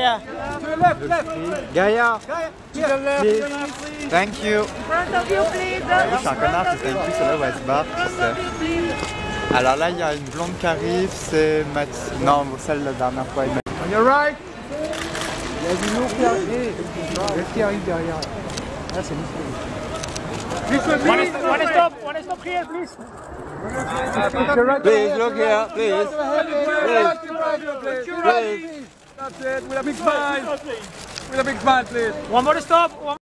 Gaia. Gaia. Please. Thank you. In front of you, please. Je suis un connard qui savait plus celle-là où elle se barre, tu sais. Alors là, il y a une blonde qui arrive, c'est Mathis. Non, celle de la dernière fois. On your right. Il y a du lourd qui arrive. Qu'est-ce qui arrive derrière? Là, c'est une One stop here, please. Please, look here, please. Please. That's it. With a big smile. With a big smile, please. One more stop.